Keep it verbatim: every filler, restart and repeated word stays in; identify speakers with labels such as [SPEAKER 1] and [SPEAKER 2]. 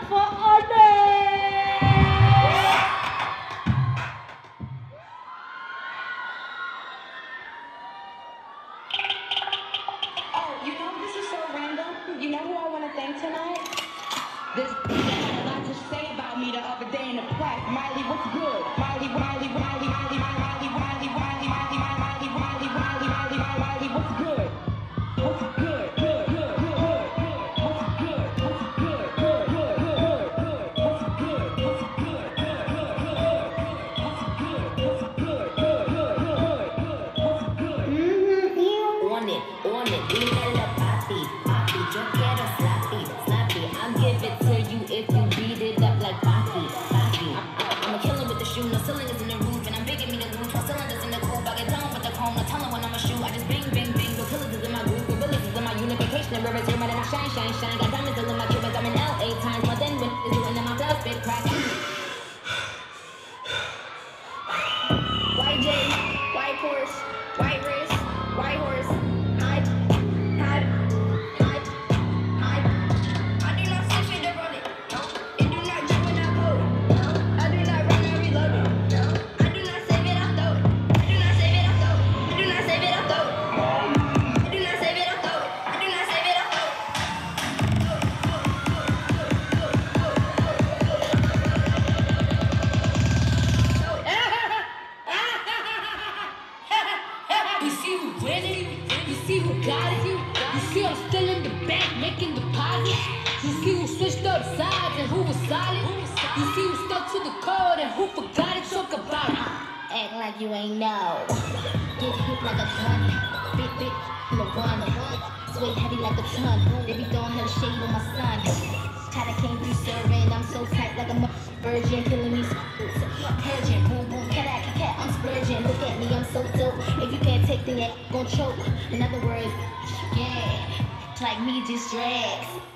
[SPEAKER 1] for Onyx!
[SPEAKER 2] Oh, you know, this is so random. You know who I want to thank tonight? This had a lot to say about me the other day in the play. Miley, what's good? Miley, Miley, Miley, Miley, Miley, Miley, Miley, Miley, Miley, Miley, Miley, Miley, Miley, Miley, Miley, what's good? What's good? Good, good, good, good. What's good? What's good? Good, good, good, good. What's good? What's good? Good, good, good, good. What's good? What's good? Good, good, good, good. What's good?
[SPEAKER 3] Mm-hmm. On it, on it. We let up papi, papi. Yo quiero slappy, slappy. I'll give it to you if you beat it up like papi, papi. I'm a killer with the shoe. No cylinders in the roof, and I'm bigging me the roof. No cylinders in the coupe. I get down with the chrome. No telling when I'm a shoe. I just bang, bang, bang. No pillars is in my groove. Gorillas is in my unification. And rivers here, but then I shine, shine, shine. Got diamonds all in my cubes. I'm in L A times more than when it's doing in my blood spit crack. White J, white Porsche, white wrist, white horse. Hide, hide, hide, hide. I do not switch it to run it. No. It do not jump when I pull it. No. I do not run and reload it. No. I do not save it, I throw it. I do not save it, I throw it. I do not save it, I throw it. I do not save it, I throw it. I do not save it, I throw it.
[SPEAKER 4] You see who winning? You see who got it? You see I'm still in the bank making deposits? You see who switched up sides and who was solid? You see who stuck to the code and who forgot it? Talk about it.
[SPEAKER 3] Act like you ain't know. Get hit like a ton. Big, big, in the run. Sway heavy like a ton. They be throwing hell shade on my son. Tight, I came through serving. I'm so tight like a virgin. Killing me. Purging. Boom, boom. Cat, cat, cat. I'm splurging. Look at me. I'm so dope. If you can't take the act, gon' choke. In other words, yeah. Like me, just drags.